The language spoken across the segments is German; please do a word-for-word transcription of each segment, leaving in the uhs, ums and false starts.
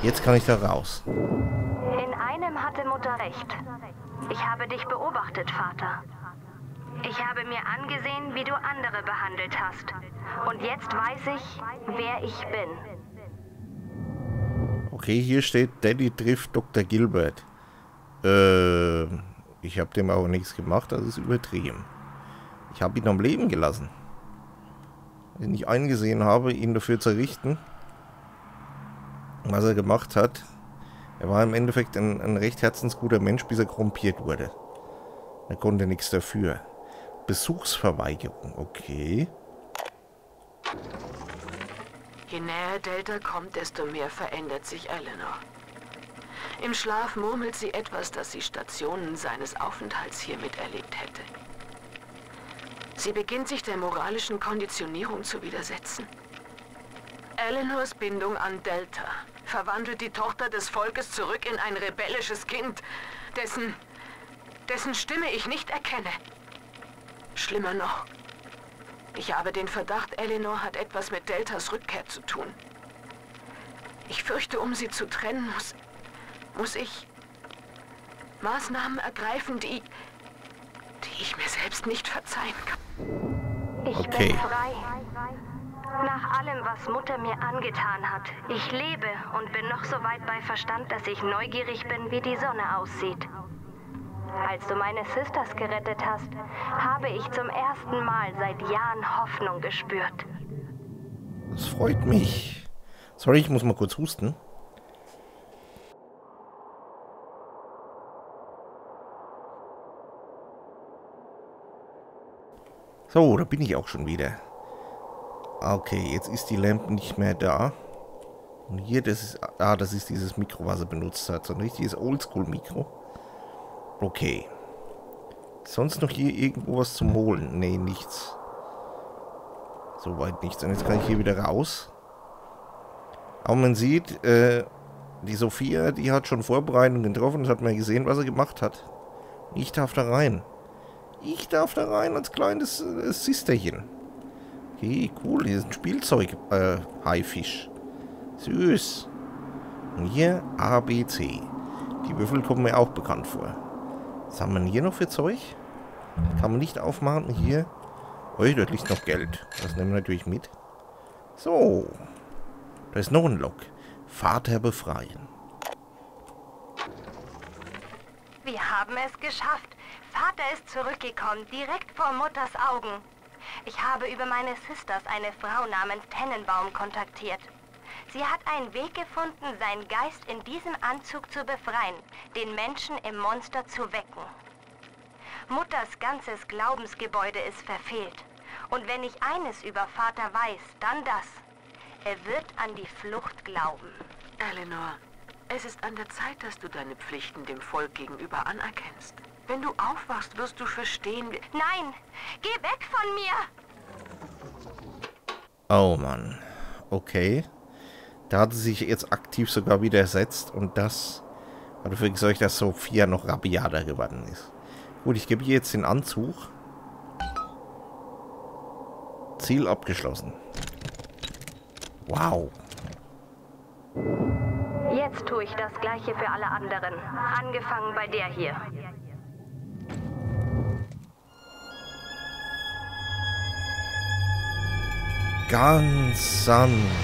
Jetzt kann ich da raus. In einem hatte Mutter recht. Ich habe dich beobachtet, Vater. Ich habe mir angesehen, wie du andere behandelt hast. Und jetzt weiß ich, wer ich bin. Okay, hier steht, Daddy trifft Doktor Gilbert. Äh, ich habe dem aber nichts gemacht, das ist übertrieben. Ich habe ihn am Leben gelassen. Wenn ich eingesehen habe, ihn dafür zu richten, was er gemacht hat. Er war im Endeffekt ein, ein recht herzensguter Mensch, bis er korrumpiert wurde. Er konnte nichts dafür. Besuchsverweigerung, okay. Je näher Delta kommt, desto mehr verändert sich Eleanor. Im Schlaf murmelt sie etwas, das sie Stationen seines Aufenthalts hier miterlebt hätte. Sie beginnt sich der moralischen Konditionierung zu widersetzen. Eleanors Bindung an Delta verwandelt die Tochter des Volkes zurück in ein rebellisches Kind, dessen, dessen Stimme ich nicht erkenne. Schlimmer noch. Ich habe den Verdacht, Eleanor hat etwas mit Deltas Rückkehr zu tun. Ich fürchte, um sie zu trennen, muss, muss ich Maßnahmen ergreifen, die, die ich mir selbst nicht verzeihen kann. Ich Okay. bin frei. Nach allem, was Mutter mir angetan hat. Ich lebe und bin noch so weit bei Verstand, dass ich neugierig bin, wie die Sonne aussieht. Als du meine Sisters gerettet hast, habe ich zum ersten Mal seit Jahren Hoffnung gespürt. Das freut mich. Sorry, ich muss mal kurz husten. So, da bin ich auch schon wieder. Okay, jetzt ist die Lampe nicht mehr da. Und hier, das ist... Ah, das ist dieses Mikro, was er benutzt hat. So ein richtiges Oldschool-Mikro. Okay. Sonst noch hier irgendwo was zum Holen? Nee, nichts. Soweit nichts. Und jetzt kann ich hier wieder raus. Aber man sieht, äh, die Sophia, die hat schon Vorbereitungen getroffen. Das hat man gesehen, was er gemacht hat. Ich darf da rein. Ich darf da rein als kleines äh, Sisterchen. Okay, cool. Hier ist ein Spielzeug. Äh, Haifisch. Süß. Und hier A, B, C. Die Würfel kommen mir auch bekannt vor. Was haben wir denn hier noch für Zeug? Kann man nicht aufmachen. Hier. Oh, dort liegt noch Geld. Das nehmen wir natürlich mit. So. Da ist noch ein Log. Vater befreien. Wir haben es geschafft. Vater ist zurückgekommen, direkt vor Mutters Augen. Ich habe über meine Sisters eine Frau namens Tennenbaum kontaktiert. Sie hat einen Weg gefunden, seinen Geist in diesem Anzug zu befreien, den Menschen im Monster zu wecken. Mutters ganzes Glaubensgebäude ist verfehlt. Und wenn ich eines über Vater weiß, dann das. Er wird an die Flucht glauben. Eleanor, es ist an der Zeit, dass du deine Pflichten dem Volk gegenüber anerkennst. Wenn du aufwachst, wirst du verstehen... Nein, geh weg von mir! Oh Mann. Okay. Da hat sie sich jetzt aktiv sogar widersetzt und das hat dafür gesorgt, dass Sophia noch rabiater geworden ist. Gut, ich gebe ihr jetzt den Anzug. Ziel abgeschlossen. Wow. Jetzt tue ich das Gleiche für alle anderen. Angefangen bei der hier. Ganz sanft.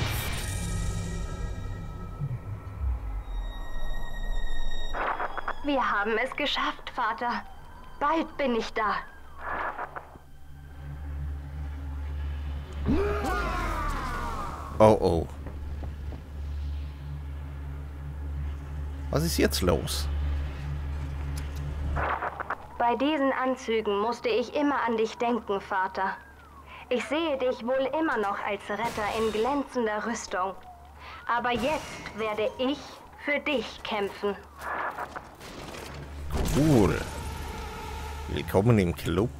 Wir haben es geschafft, Vater. Bald bin ich da. Oh oh. Was ist jetzt los? Bei diesen Anzügen musste ich immer an dich denken, Vater. Ich sehe dich wohl immer noch als Retter in glänzender Rüstung. Aber jetzt werde ich für dich kämpfen. Cool. Willkommen im Club.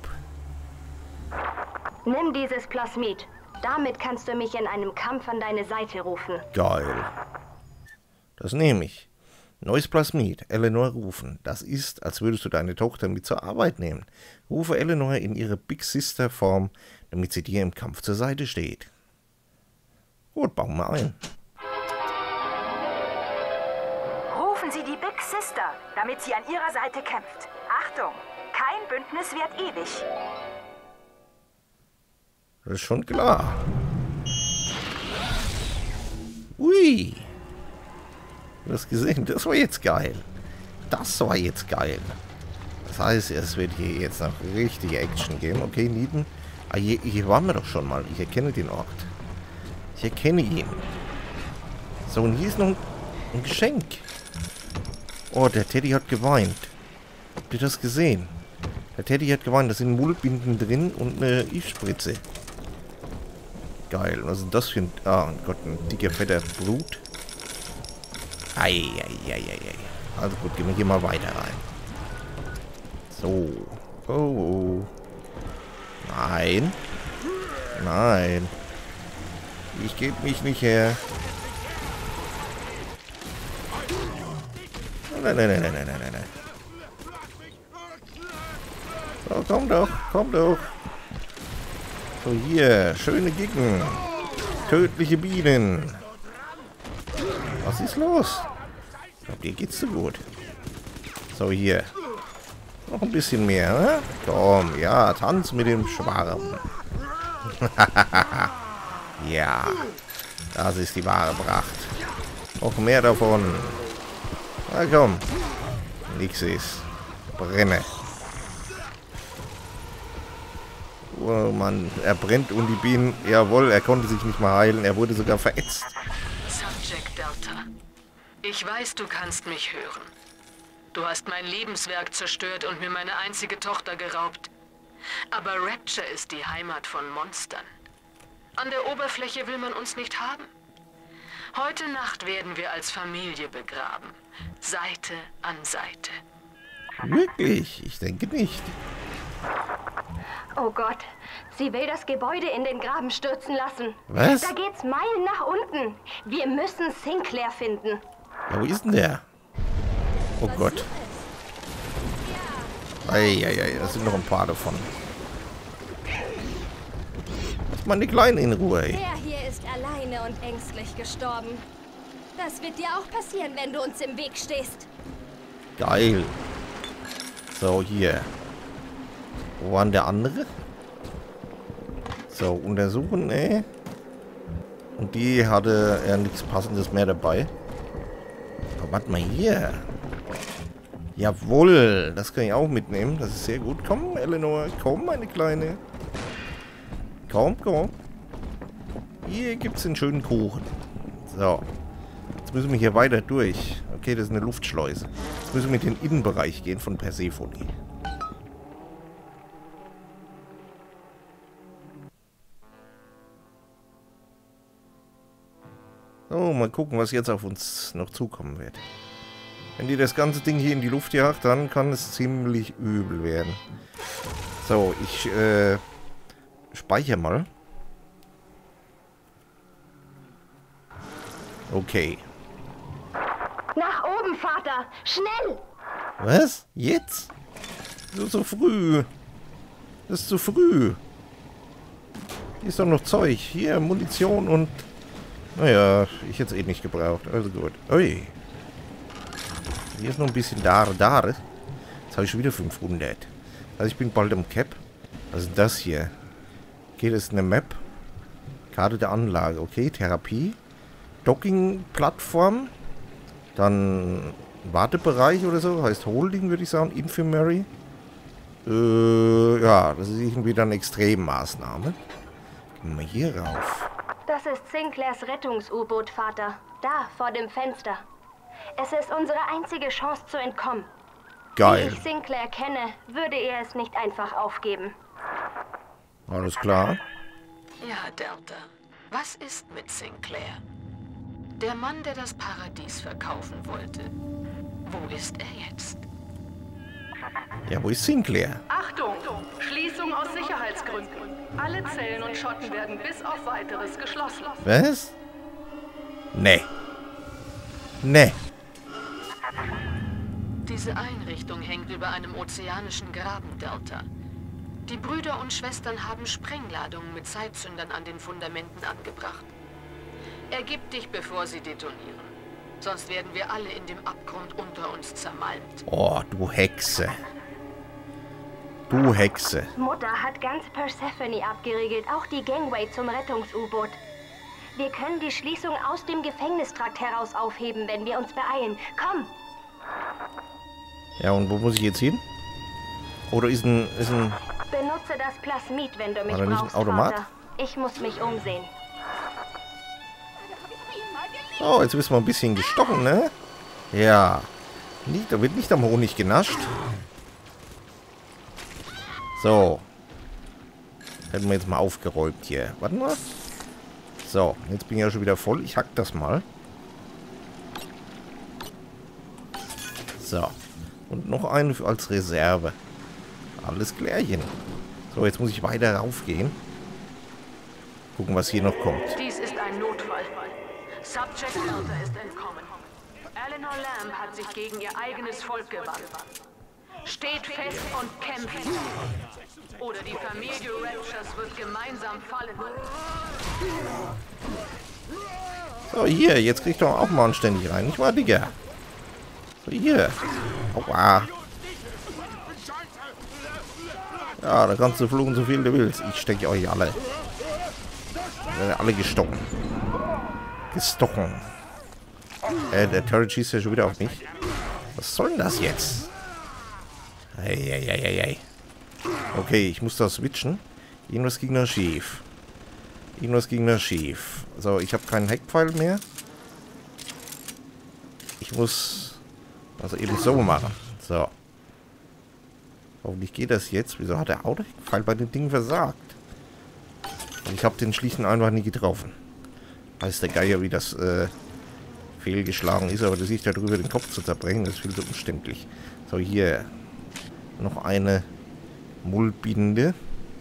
Nimm dieses Plasmid. Damit kannst du mich in einem Kampf an deine Seite rufen. Geil. Das nehme ich. Neues Plasmid. Eleanor rufen. Das ist, als würdest du deine Tochter mit zur Arbeit nehmen. Rufe Eleanor in ihre Big Sister Form, damit sie dir im Kampf zur Seite steht. Gut, bauen wir ein. Rufen Sie die Big Sister, damit sie an Ihrer Seite kämpft. Achtung, kein Bündnis währt ewig. Das ist schon klar. Ui. Du hast gesehen, das war jetzt geil. Das war jetzt geil. Das heißt, es wird hier jetzt noch richtige Action geben. Okay, Nieten. Ah, hier, hier waren wir doch schon mal. Ich erkenne den Ort. Ich erkenne ihn. So, und hier ist noch ein, ein Geschenk. Oh, der Teddy hat geweint. Habt ihr das gesehen? Der Teddy hat geweint. Da sind Mullbinden drin und eine I-Spritze. Geil. Was ist denn das für ein... Ah, Gott, ein dicker, fetter Blut. Eieieiei. Also gut, gehen wir hier mal weiter rein. So. Oh, oh. Nein. Nein. Ich gebe mich nicht her. Nein, nein, nein, nein, nein, nein, nein. So, komm doch, komm doch. So, hier. Schöne Gegend. Tödliche Bienen. Was ist los? Ich glaube, dir geht's so gut. So, hier. Noch ein bisschen mehr, ne? Komm, ja, tanz mit dem Schwarm. Ja, das ist die wahre Pracht. Noch mehr davon. Na komm. Nix ist. Brenne. Oh Mann, er brennt und die Bienen... Jawohl, er konnte sich nicht mal heilen. Er wurde sogar verätzt. Subject Delta. Ich weiß, du kannst mich hören. Du hast mein Lebenswerk zerstört und mir meine einzige Tochter geraubt. Aber Rapture ist die Heimat von Monstern. An der Oberfläche will man uns nicht haben. Heute Nacht werden wir als Familie begraben. Seite an Seite. Wirklich? Ich denke nicht. Oh Gott, sie will das Gebäude in den Graben stürzen lassen. Was? Da geht's Meilen nach unten. Wir müssen Sinclair finden. Ja, wo ist denn der? Oh Gott. Eieiei, das sind noch ein paar davon. Lass mal die Kleine in Ruhe, ey. Der hier ist alleine und ängstlich gestorben. Das wird dir auch passieren, wenn du uns im Weg stehst. Geil. So, hier. Wo war denn der andere? So, untersuchen, ey. Und die hatte ja nichts Passendes mehr dabei. Aber warte mal hier. Jawohl, das kann ich auch mitnehmen. Das ist sehr gut. Komm, Eleanor, komm, meine Kleine. Komm, komm. Hier gibt es einen schönen Kuchen. So. Jetzt müssen wir hier weiter durch. Okay, das ist eine Luftschleuse. Jetzt müssen wir in den Innenbereich gehen von Persephone. So, mal gucken, was jetzt auf uns noch zukommen wird. Wenn die das ganze Ding hier in die Luft jagt, dann kann es ziemlich übel werden. So, ich äh, speichere mal. Okay. Nach oben, Vater! Schnell! Was? Jetzt? So, so früh. Das ist zu früh. Hier ist doch noch Zeug. Hier, Munition und... Naja, ich hätte es eh nicht gebraucht. Also gut. Ui. Hier ist noch ein bisschen Dare, Dare. Jetzt habe ich schon wieder fünfhundert. Also ich bin bald am Cap. Was ist das hier? Okay, das ist eine Map. Karte der Anlage. Okay, Therapie. Docking-Plattform. Dann Wartebereich oder so. Heißt Holding, würde ich sagen. Infirmary. Äh, ja, das ist irgendwie dann Extremmaßnahme. Gehen wir hier rauf. Das ist Sinclairs Rettungs-U-Boot, Vater. Da, vor dem Fenster. Es ist unsere einzige Chance zu entkommen. Geil. Wie ich Sinclair kenne, würde er es nicht einfach aufgeben. Alles klar. Ja, Delta. Was ist mit Sinclair? Der Mann, der das Paradies verkaufen wollte. Wo ist er jetzt? Ja, wo ist Sinclair? Achtung! Schließung aus Sicherheitsgründen. Alle Zellen und Schotten werden bis auf Weiteres geschlossen. Was? Nee. Nee. Diese Einrichtung hängt über einem ozeanischen Graben, Delta. Die Brüder und Schwestern haben Sprengladungen mit Zeitzündern an den Fundamenten angebracht. Ergib dich, bevor sie detonieren. Sonst werden wir alle in dem Abgrund unter uns zermalmt. Oh, du Hexe. Du Hexe. Mutter hat ganz Persephone abgeriegelt, auch die Gangway zum Rettungs-U-Boot. Wir können die Schließung aus dem Gefängnistrakt heraus aufheben, wenn wir uns beeilen. Komm! Ja, und wo muss ich jetzt hin? Oder ist ein... Ist ein Benutze das Plasmid, wenn du mich War da nicht ein brauchst, Automat? Vater. Ich muss mich umsehen. oh, jetzt wissen wir ein bisschen gestochen, ne? Ja. Nicht, da wird nicht am Honig genascht. So. Hätten wir jetzt mal aufgeräumt hier. Warte mal. So, jetzt bin ich ja schon wieder voll. Ich hack das mal. So. Und noch einen als Reserve. Alles klärchen. So, jetzt muss ich weiter raufgehen. Gucken, was hier noch kommt. Dies ist ein Notfall. Subject Delta ist entkommen. Eleanor Lamb hat sich gegen ihr eigenes Volk gewandt. Steht fest und kämpft. Oder die Familie Raptures wird gemeinsam fallen. So, hier, jetzt krieg ich doch auch mal anständig rein. Nicht wahr, Digga? So, hier. Aua. Ja, da kannst du fluchen, so viel du willst. Ich stecke euch alle. Alle gestochen. Gestochen. Äh, der Turret schießt ja schon wieder auf mich. Was soll denn das jetzt? Eieieiei. Okay, ich muss da switchen. Irgendwas ging da schief. Irgendwas ging da schief. So, ich habe keinen Heckpfeil mehr. Ich muss also eben so machen. So. Hoffentlich geht das jetzt. Wieso hat der Autoheckpfeil bei dem Ding versagt? Und ich habe den schlichten einfach nie getroffen. Weiß der Geier, wie das äh, fehlgeschlagen ist, aber das sich darüber den Kopf zu zerbrechen, das ist viel zu umständlich. So, hier noch eine Mullbinde.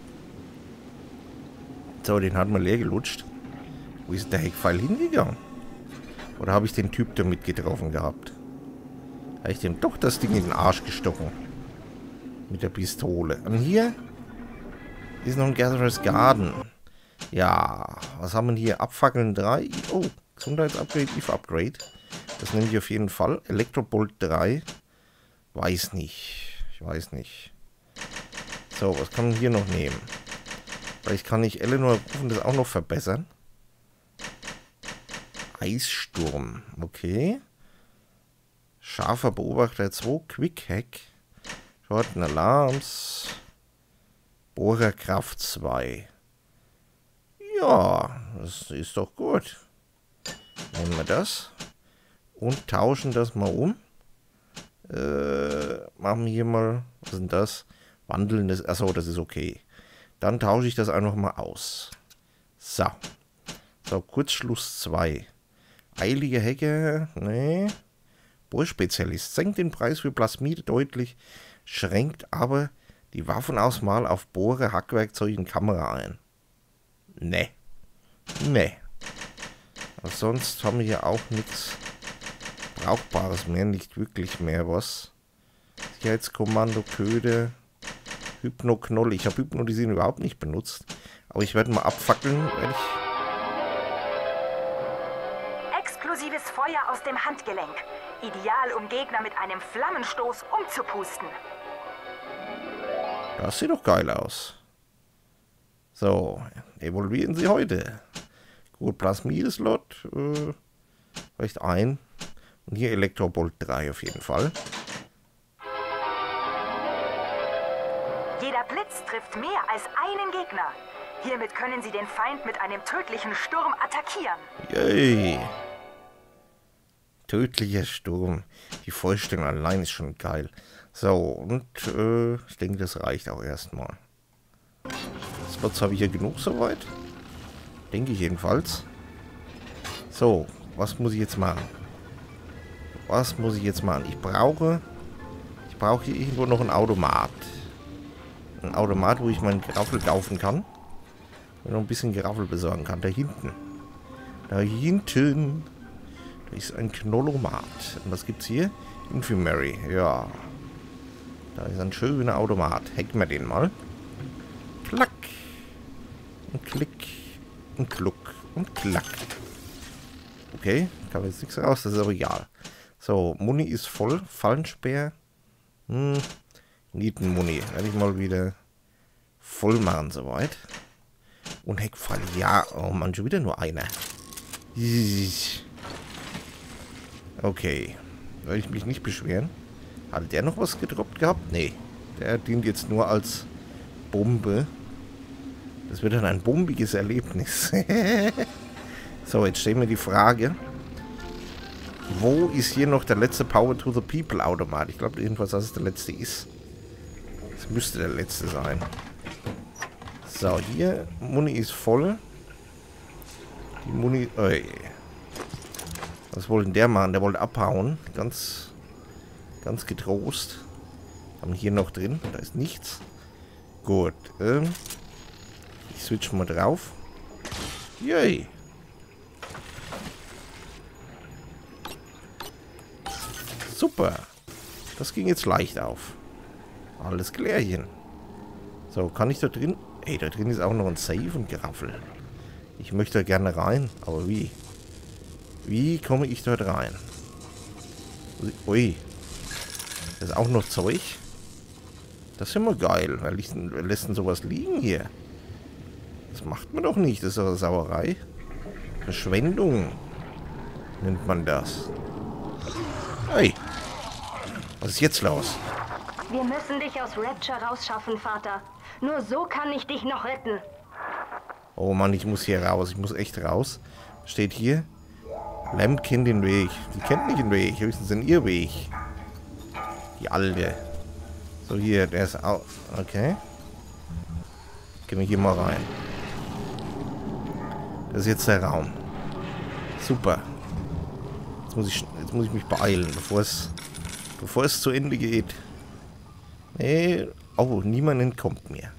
So, den hat man leer gelutscht. Wo ist der Heckpfeil hingegangen? Oder habe ich den Typ damit getroffen gehabt? Habe ich dem doch das Ding in den Arsch gestochen? Mit der Pistole. Und hier ist noch ein Gatherer's Garden. Ja, was haben wir hier? Abfackeln drei. Oh, Gesundheitsupgrade, Eve Upgrade. Das nehme ich auf jeden Fall. Elektrobolt drei. Weiß nicht. Ich weiß nicht. So, was kann man hier noch nehmen? Vielleicht kann ich Eleanor rufen, das auch noch verbessern. Eissturm. Okay. Scharfer Beobachter zwei. Quick Hack. Shorten Alarms. Bohrerkraft zwei. Ja, das ist doch gut. Nehmen wir das. Und tauschen das mal um. Äh, machen wir hier mal. Was ist denn das? Wandelndes. Achso, das ist okay. Dann tausche ich das einfach mal aus. So. So, Kurzschluss zwei. Eilige Hecke. Nee. Bohrspezialist. Senkt den Preis für Plasmid deutlich. Schränkt aber die Waffenauswahl auf Bohrer, Hackwerkzeug und Kamera ein. Nee. Nee. Aber sonst haben wir hier auch nichts Brauchbares mehr. Nicht wirklich mehr was. Sicherheitskommando, Köder, Hypnoknoll. Ich habe Hypnotisieren überhaupt nicht benutzt. Aber ich werde mal abfackeln, wenn ich... Explosives Feuer aus dem Handgelenk. Ideal, um Gegner mit einem Flammenstoß umzupusten. Das sieht doch geil aus. So, evolvieren Sie heute. Gut, Plasmid-Slot. Äh, vielleicht ein. Und hier Elektrobolt drei auf jeden Fall. Jeder Blitz trifft mehr als einen Gegner. Hiermit können Sie den Feind mit einem tödlichen Sturm attackieren. Yay. Tödlicher Sturm. Die Vorstellung allein ist schon geil. So, und äh, ich denke, das reicht auch erstmal. Slots habe ich hier genug soweit. Denke ich jedenfalls. So, was muss ich jetzt machen? Was muss ich jetzt machen? Ich brauche... Ich brauche hier irgendwo noch ein Automat. Ein Automat, wo ich meinen Geraffel kaufen kann. Und noch ein bisschen Geraffel besorgen kann. Da hinten. Da hinten. Da ist ein Knolomat. Und was gibt's hier? Infirmary. Ja. Da ist ein schöner Automat. Hacken wir den mal. Klack. Und klick. Und kluck. Und klack. Okay, kam jetzt nichts raus, das ist aber egal. So, Muni ist voll. Fallenspeer. Hm, Nietenmuni. Werde ich mal wieder voll machen soweit. Und Heckpfeil. Ja, oh Mann, schon wieder nur einer. Okay. Werde ich mich nicht beschweren. Hat der noch was gedroppt gehabt? Nee. Der dient jetzt nur als Bombe. Das wird dann ein bombiges Erlebnis. So, jetzt stellen wir die Frage. Wo ist hier noch der letzte Power to the People Automat? Ich glaube jedenfalls, dass es der letzte ist. Das müsste der letzte sein. So, hier, Muni ist voll. Die Muni... Oi. Was wollte denn der machen? Der wollte abhauen. Ganz... Ganz getrost. Haben wir hier noch drin? Da ist nichts. Gut. Ähm, ich switch mal drauf. Yay. Super. Das ging jetzt leicht auf. Alles klärchen. So, kann ich da drin... Ey, da drin ist auch noch ein Safe und Geraffel. Ich möchte da gerne rein. Aber wie? Wie komme ich dort rein? Ui. Das ist auch noch Zeug. Das ist immer geil. Wer lässt, wer lässt denn sowas liegen hier? Das macht man doch nicht. Das ist doch eine Sauerei. Verschwendung nennt man das. Hey. Was ist jetzt los? Wir müssen dich aus Rapture rausschaffen, Vater. Nur so kann ich dich noch retten. Oh Mann, ich muss hier raus. Ich muss echt raus. Steht hier. Lamb kennt den Weg. Die kennt nicht den Weg. Höchstens den ihr Weg. Die alte. So, hier. Der ist auch... Okay. Gehen wir hier mal rein. Das ist jetzt der Raum. Super. Jetzt muss ich, jetzt muss ich mich beeilen, bevor es... Bevor es zu Ende geht. Nee. Oh, niemand entkommt mir.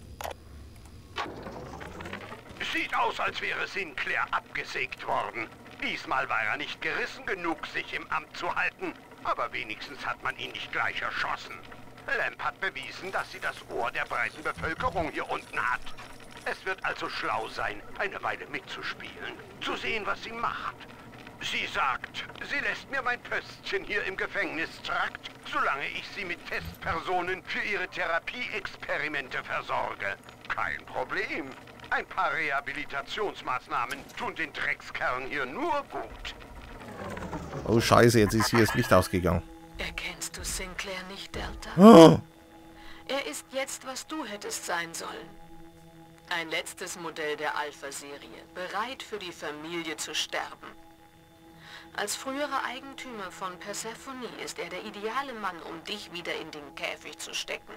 Sieht aus, als wäre Sinclair abgesägt worden. Diesmal war er nicht gerissen genug, sich im Amt zu halten. Aber wenigstens hat man ihn nicht gleich erschossen. Lamb hat bewiesen, dass sie das Ohr der breiten Bevölkerung hier unten hat. Es wird also schlau sein, eine Weile mitzuspielen. Zu sehen, was sie macht. Sie sagt, sie lässt mir mein Pöstchen hier im Gefängnistrakt, solange ich sie mit Testpersonen für ihre Therapieexperimente versorge. Kein Problem. Ein paar Rehabilitationsmaßnahmen tun den Dreckskerlen hier nur gut. Oh Scheiße, jetzt ist hier das Licht ausgegangen. Erkennst du Sinclair nicht, Delta? Oh. Er ist jetzt, was du hättest sein sollen. Ein letztes Modell der Alpha-Serie, bereit für die Familie zu sterben. Als früherer Eigentümer von Persephone ist er der ideale Mann, um dich wieder in den Käfig zu stecken.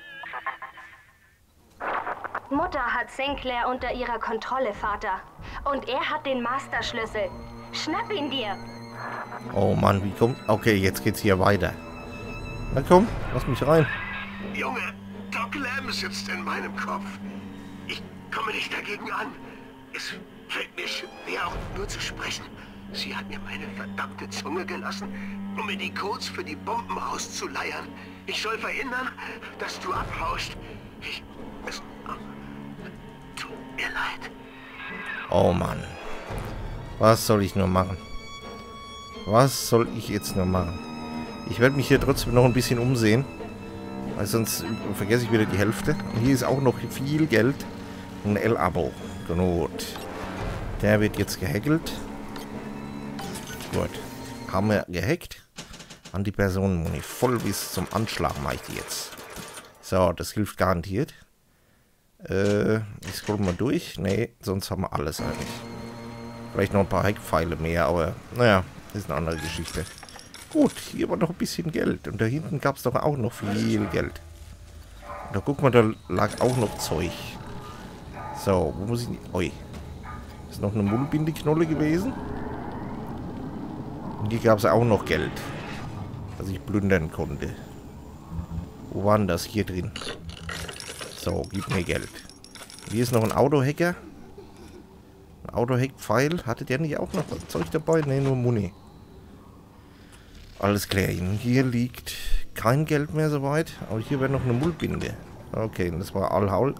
Mutter hat Sinclair unter ihrer Kontrolle, Vater. Und er hat den Masterschlüssel. Schnapp ihn dir! Oh Mann, wie kommt... Okay, jetzt geht's hier weiter. Na komm, lass mich rein. Junge, Doc Lamb sitzt in meinem Kopf. Ich komme nicht dagegen an. Es fällt mir schwer, auch nur zu sprechen. Sie hat mir meine verdammte Zunge gelassen, um mir die Codes für die Bomben rauszuleiern. Ich soll verhindern, dass du abhaust. Ich... Es... Tut mir leid. Oh Mann. Was soll ich nur machen? Was soll ich jetzt nur machen? Ich werde mich hier trotzdem noch ein bisschen umsehen. Weil sonst vergesse ich wieder die Hälfte. Und hier ist auch noch viel Geld. Ein L-Abo. Gut. Der wird jetzt gehackelt. Gut. Haben wir gehackt. An die Personenmuni. Voll bis zum Anschlag mache ich die jetzt. So, das hilft garantiert. Äh, ich scroll mal durch. Nee, sonst haben wir alles eigentlich. Vielleicht noch ein paar Hackpfeile mehr, aber naja, ist eine andere Geschichte. Gut, hier war noch ein bisschen Geld. Und da hinten gab es doch auch noch viel Geld. Und da guck mal, da lag auch noch Zeug. So, wo muss ich... Ui. Ist noch eine Mullbindeknolle gewesen. Und hier gab es auch noch Geld. Das ich plündern konnte. Wo war denn das? Hier drin. So, gib mir Geld. Hier ist noch ein Autohacker. Ein Autohack-Pfeil. Hatte der nicht auch noch Zeug dabei? Ne, nur Muni. Alles klar. Hier liegt kein Geld mehr soweit. Aber hier wäre noch eine Mullbinde. Okay, das war Allheil,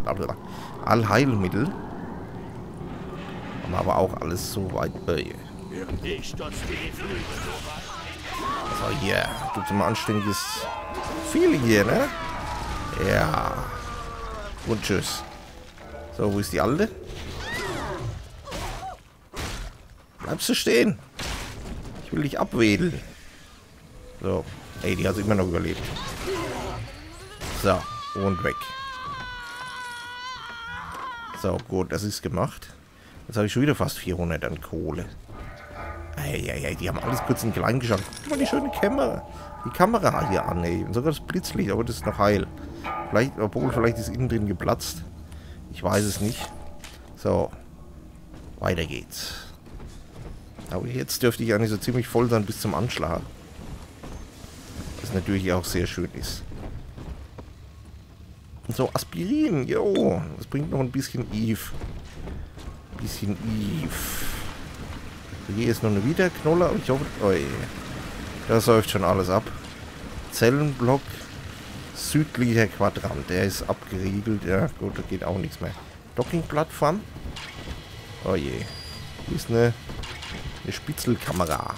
Allheilmittel. Haben aber auch alles so weit. Äh, Ich stutze dir die Flügel so weit. So, hier. Tut mal anständiges Feeling hier, ne? Ja. Und tschüss. So, wo ist die Alte? Bleibst du stehen? Ich will dich abwedeln. So. Ey, die hat immer noch überlebt. So. Und weg. So, gut. Das ist gemacht. Jetzt habe ich schon wieder fast vierhundert an Kohle. Eieiei, die haben alles kurz in klein geschaut. Guck mal die schöne Kamera. Die Kamera hier an, ey. Und sogar das Blitzlicht, aber das ist noch heil. Vielleicht, obwohl, vielleicht ist innen drin geplatzt. Ich weiß es nicht. So. Weiter geht's. Aber jetzt dürfte ich eigentlich so ziemlich voll sein bis zum Anschlag. Was natürlich auch sehr schön ist. So, Aspirin. Jo. Das bringt noch ein bisschen Eve. Ein bisschen Eve. So, hier ist noch eine Wiederknolle. Ich hoffe... Oh je. Das läuft schon alles ab. Zellenblock. Südlicher Quadrant. Der ist abgeriegelt. Ja, gut, da geht auch nichts mehr. Dockingplattform. Oh je. Hier ist eine, eine Spitzelkamera.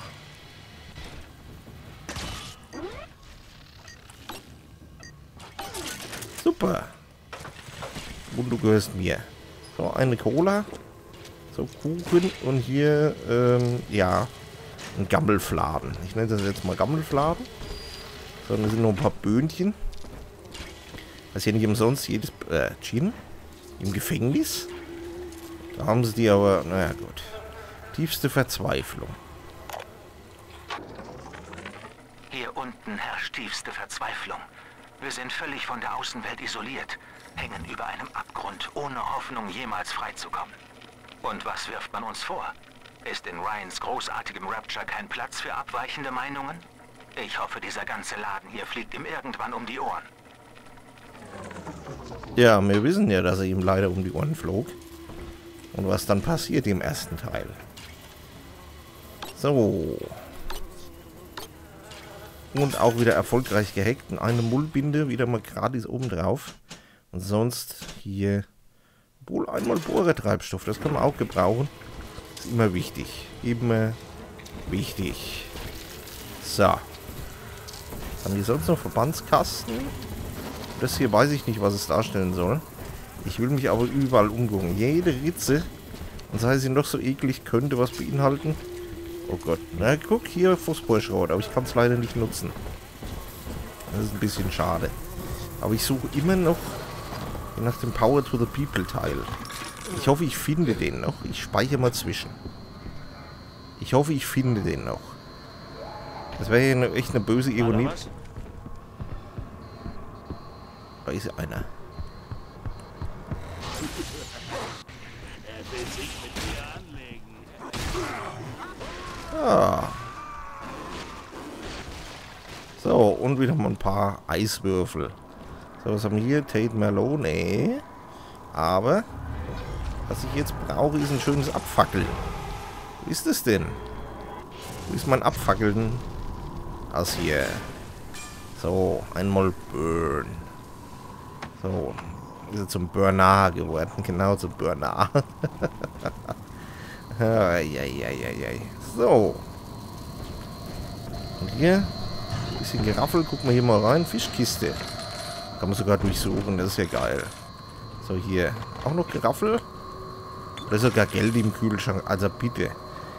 Super. Und du gehörst mir. So, eine Cola. So, Kuchen. Und hier, ähm, ja, ein Gammelfladen. Ich nenne das jetzt mal Gammelfladen. So, da sind noch ein paar Böhnchen. Das ist ja nicht umsonst jedes, äh, Gin. Im Gefängnis. Da haben sie die aber, naja gut. Tiefste Verzweiflung. Hier unten herrscht tiefste Verzweiflung. Wir sind völlig von der Außenwelt isoliert, hängen über einem Abgrund, ohne Hoffnung, jemals freizukommen. Und was wirft man uns vor? Ist in Ryans großartigem Rapture kein Platz für abweichende Meinungen? Ich hoffe, dieser ganze Laden hier fliegt ihm irgendwann um die Ohren. Ja, wir wissen ja, dass er ihm leider um die Ohren flog. Und was dann passiert im ersten Teil. So. Und auch wieder erfolgreich gehackt. Und eine Mullbinde wieder mal gratis oben drauf. Und sonst hier wohl einmal Bohrertreibstoff. Das kann man auch gebrauchen. Ist immer wichtig. Immer wichtig. So. Was haben die sonst noch? Verbandskasten. Das hier weiß ich nicht, was es darstellen soll. Ich will mich aber überall umgucken. Jede Ritze, und sei sie noch so eklig, könnte was beinhalten. Oh Gott. Na, guck, hier Phosphorschrot. Aber ich kann es leider nicht nutzen. Das ist ein bisschen schade. Aber ich suche immer noch nach dem Power to the People Teil. Ich hoffe, ich finde den noch. Ich speichere mal zwischen. Ich hoffe, ich finde den noch. Das wäre ja eine, echt eine böse Ironie. Da ist einer. Er will sich mit mir anlegen. Ah. So, und wieder mal ein paar Eiswürfel. So, was haben wir hier? Tate Malone. Nee. Aber, was ich jetzt brauche, ist ein schönes Abfackeln. Wo ist es denn? Wo ist mein Abfackeln? Das hier. So, einmal Burn. So, ist er zum Burner geworden. Genau, zum Burner. Eieieiei. So. Und hier, ein bisschen Geraffel. Gucken wir hier mal rein. Fischkiste. Kann man sogar durchsuchen. Das ist ja geil. So, hier. Auch noch Geraffel. Da ist sogar Geld im Kühlschrank. Also bitte.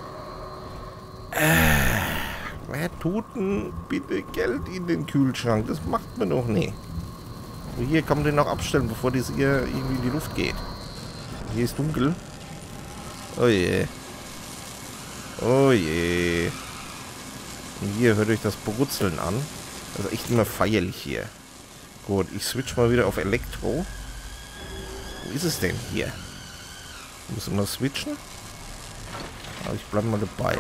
Äh, wer tut denn bitte Geld in den Kühlschrank? Das macht man doch nicht. So, hier kann man den noch abstellen, bevor das hier irgendwie in die Luft geht. Hier ist dunkel. Oh je. Oh je. Und hier hört euch das Brutzeln an. Das ist echt immer feierlich hier. Gut, ich switch mal wieder auf Elektro. Wo ist es denn hier? Muss immer switchen. Aber ich bleibe mal dabei.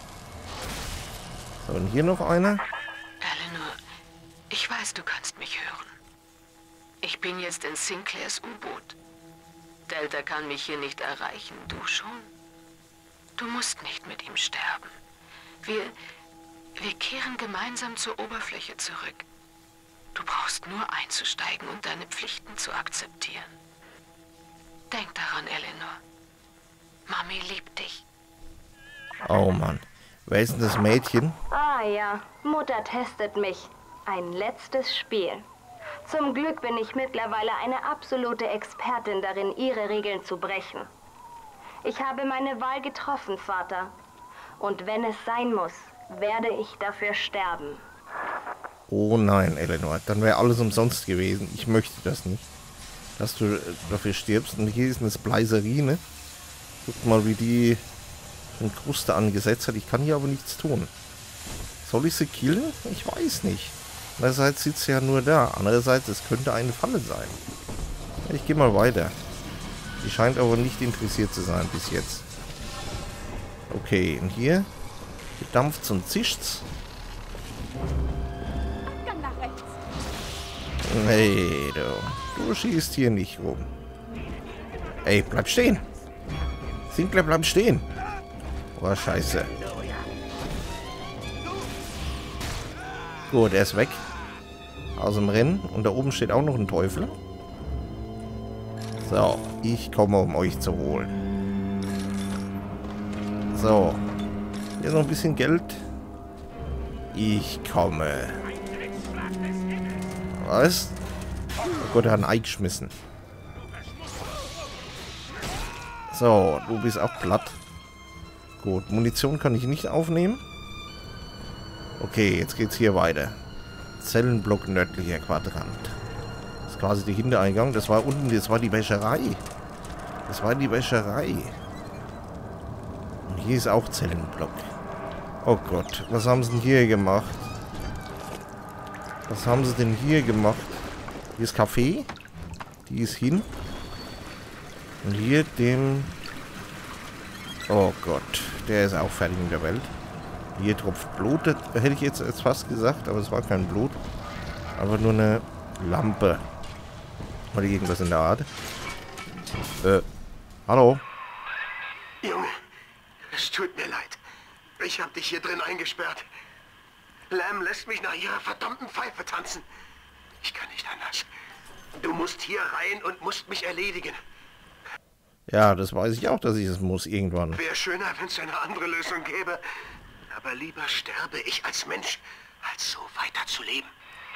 So, und hier noch einer. Eleanor, ich weiß, du kannst mich hören. Ich bin jetzt in Sinclairs U-Boot. Delta kann mich hier nicht erreichen, du schon? Du musst nicht mit ihm sterben. Wir, wir kehren gemeinsam zur Oberfläche zurück. Du brauchst nur einzusteigen und deine Pflichten zu akzeptieren. Denk daran, Eleanor. Mami liebt dich. Oh Mann. Wer ist denn das Mädchen? Ah ja, Mutter testet mich. Ein letztes Spiel. Zum Glück bin ich mittlerweile eine absolute Expertin darin, ihre Regeln zu brechen. Ich habe meine Wahl getroffen, Vater. Und wenn es sein muss, werde ich dafür sterben. Oh nein, Eleanor, dann wäre alles umsonst gewesen. Ich möchte das nicht, dass du dafür stirbst. Und hier ist eine Spleiserine. Guck mal, wie die eine Kruste angesetzt hat. Ich kann hier aber nichts tun. Soll ich sie killen? Ich weiß nicht. Andererseits sitzt sie ja nur da. Andererseits, es könnte eine Falle sein. Ich gehe mal weiter. Sie scheint aber nicht interessiert zu sein bis jetzt. Okay, und hier dampft's und zischt's. Nee, du. Du schießt hier nicht rum. Ey, bleib stehen. Sinclair, bleib stehen. Oh, scheiße. Gut, er ist weg. Aus dem Rennen. Und da oben steht auch noch ein Teufel. So, ich komme, um euch zu holen. So. Hier ist noch ein bisschen Geld. Ich komme. Was? Oh Gott, er hat ein Ei geschmissen. So, du bist auch platt. Gut, Munition kann ich nicht aufnehmen. Okay, jetzt geht's hier weiter. Zellenblock nördlicher Quadrant. Das ist quasi der Hintereingang. Das war unten, das war die Wäscherei. Das war die Wäscherei. Und hier ist auch Zellenblock. Oh Gott, was haben sie denn hier gemacht? Was haben sie denn hier gemacht? Hier ist Kaffee. Die ist hin. Und hier dem... Oh Gott, der ist auch fertig mit der Welt. Hier tropft Blut, das hätte ich jetzt fast gesagt, aber es war kein Blut. Aber nur eine Lampe. Oder irgendwas in der Art. Äh, hallo? Junge, es tut mir leid. Ich hab dich hier drin eingesperrt. Lam lässt mich nach ihrer verdammten Pfeife tanzen. Ich kann nicht anders. Du musst hier rein und musst mich erledigen. Ja, das weiß ich auch, dass ich es muss irgendwann. Wäre schöner, wenn es eine andere Lösung gäbe. Aber lieber sterbe ich als Mensch, als so weiterzuleben.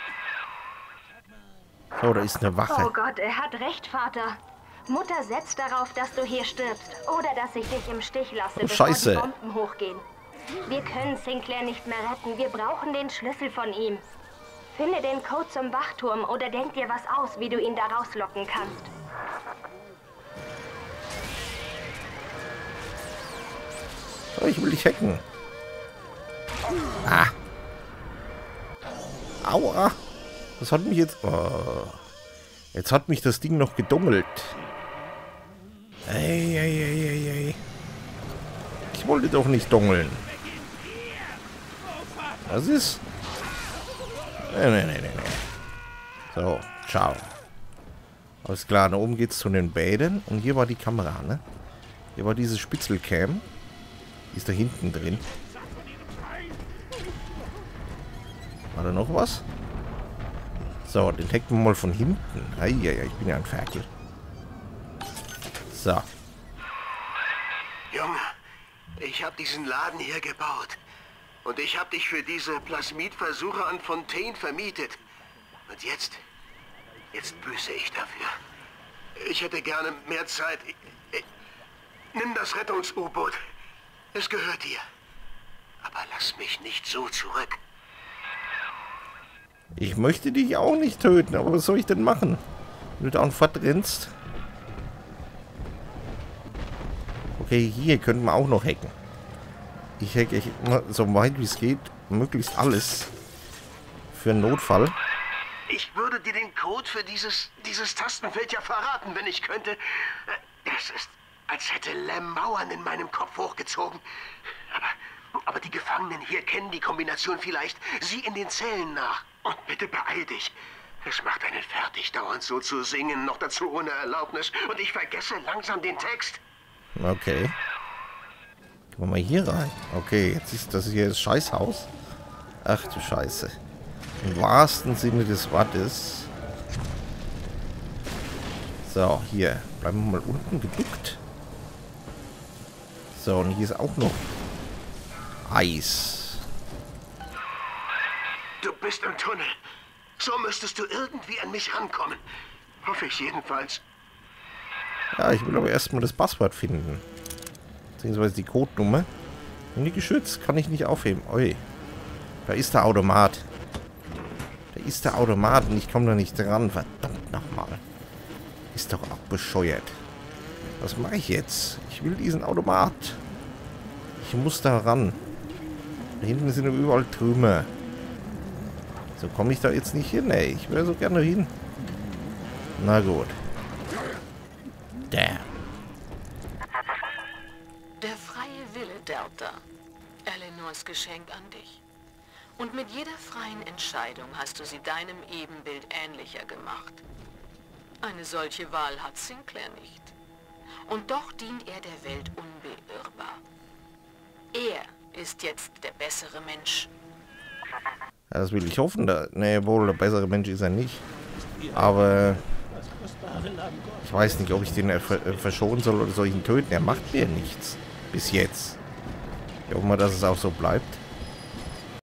Oh, da ist eine Wache. Oh Gott, er hat recht, Vater. Mutter setzt darauf, dass du hier stirbst. Oder dass ich dich im Stich lasse, oh, bevor Scheiße. die Bomben hochgehen. Wir können Sinclair nicht mehr retten. Wir brauchen den Schlüssel von ihm. Finde den Code zum Wachturm oder denk dir was aus, wie du ihn da rauslocken kannst. Oh, ich will dich hacken. Ah. Aua. Das hat mich jetzt... Oh. Jetzt hat mich das Ding noch gedungelt. Ey, ey, ey, ey, ey. Ich wollte doch nicht dungeln. Was ist? Nee, nee, nee, nee, nee. So, ciao. Alles klar, da oben geht's zu den Bäden. Und hier war die Kamera, ne? Hier war diese Spitzelcam. Die ist da hinten drin. War da noch was? So, den hacken wir mal von hinten. Eieiei, ich bin ja ein Ferkel. So. Junge, ich habe diesen Laden hier gebaut. Und ich habe dich für diese Plasmidversuche an Fontaine vermietet. Und jetzt, jetzt büße ich dafür. Ich hätte gerne mehr Zeit. Ich, ich, nimm das Rettungs-U-Boot. Es gehört dir. Aber lass mich nicht so zurück. Ich möchte dich auch nicht töten, aber was soll ich denn machen? Wenn du da fortrennst. Okay, hier könnten wir auch noch hacken. Ich hacke ich immer so weit wie es geht, möglichst alles. Für einen Notfall. Ich würde dir den Code für dieses, dieses Tastenfeld ja verraten, wenn ich könnte. Es ist, als hätte Lam Mauern in meinem Kopf hochgezogen. Aber, aber die Gefangenen hier kennen die Kombination vielleicht. Sieh in den Zellen nach. Und bitte beeil dich. Es macht einen fertig, dauernd so zu singen, noch dazu ohne Erlaubnis. Und ich vergesse langsam den Text. Okay. Gehen wir mal hier rein. Okay, jetzt ist das hier das Scheißhaus. Ach du Scheiße. Im wahrsten Sinne des Wortes. So, hier. Bleiben wir mal unten geduckt. So, und hier ist auch noch Eis. Du bist im Tunnel. So müsstest du irgendwie an mich rankommen. Hoffe ich jedenfalls. Ja, ich will aber erstmal das Passwort finden. Beziehungsweise die Codenummer. Und die Geschütz kann ich nicht aufheben. Ui. Da ist der Automat. Da ist der Automat und ich komme da nicht dran. Verdammt nochmal. Ist doch auch bescheuert. Was mache ich jetzt? Ich will diesen Automat. Ich muss da ran. Da hinten sind überall Trümmer. So komme ich da jetzt nicht hin, ey. Ich wäre so gerne hin. Na gut. Damn. Der freie Wille, Delta. Eleanors Geschenk an dich. Und mit jeder freien Entscheidung hast du sie deinem Ebenbild ähnlicher gemacht. Eine solche Wahl hat Sinclair nicht. Und doch dient er der Welt unbeirrbar. Er ist jetzt der bessere Mensch. Das will ich hoffen. Da, nee, wohl, der bessere Mensch ist er nicht. Aber ich weiß nicht, ob ich den verschonen soll oder soll ich ihn töten. Er macht mir nichts. Bis jetzt. Ich hoffe mal, dass es auch so bleibt.